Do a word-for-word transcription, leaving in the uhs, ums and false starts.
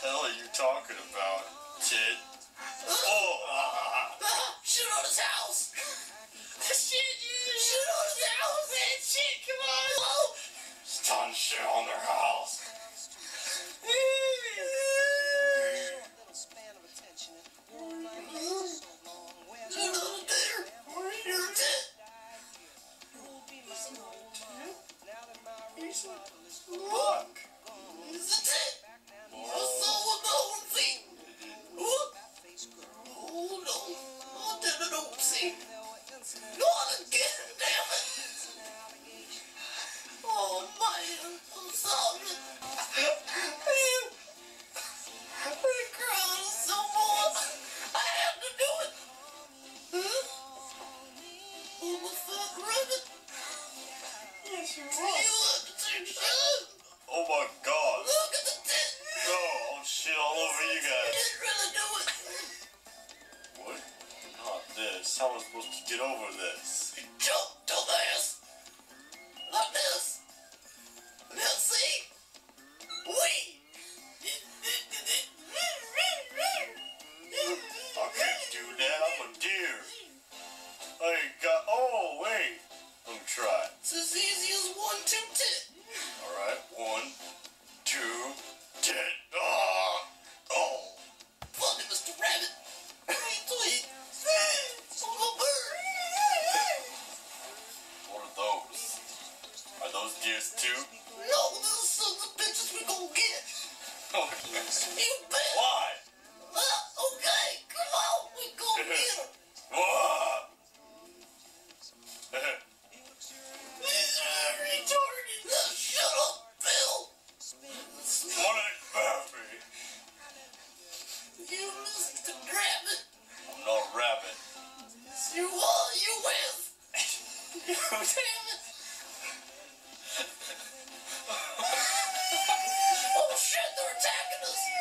hell are you talking about, Tit? Oh! Shit on his house! Shit, you shit on his house, man! Shit, come on! Oh. It's time to shit on their house. Look! It's a tit! I saw a nosy! Whoop! Hold on! I did an oopsie! Not again, damn it! Oh man, I'm sorry! I'm crying so much! I have to do it! Huh? Oh, my fuck rabbit! Yes, you You have to take shit! Oh my god. Look at the tit! No, I'll shit all over you You guys. didn't really do it! What? Not this. How am I supposed to get over this? You jump, dumbass! Like this! Now see? Wee! I can't do that. I'm a deer. I ain't got. Oh, wait. Let me try. It's as easy as one, two, tit! Alright. One, two, ten. Ah! Oh. Funny, Mister Rabbit! Sweet, sweet! I'm a bird! What are those? Are those deers too? No, those sons of bitches we gon' get! You bet! Why? Uh, okay, come on, we gon' get 'em! Whoa! These are retarded! Now shut up, Bill! What a baby. You Mister Rabbit! I'm not a rabbit. You are, you is! Damn it! Oh shit, they're attacking us!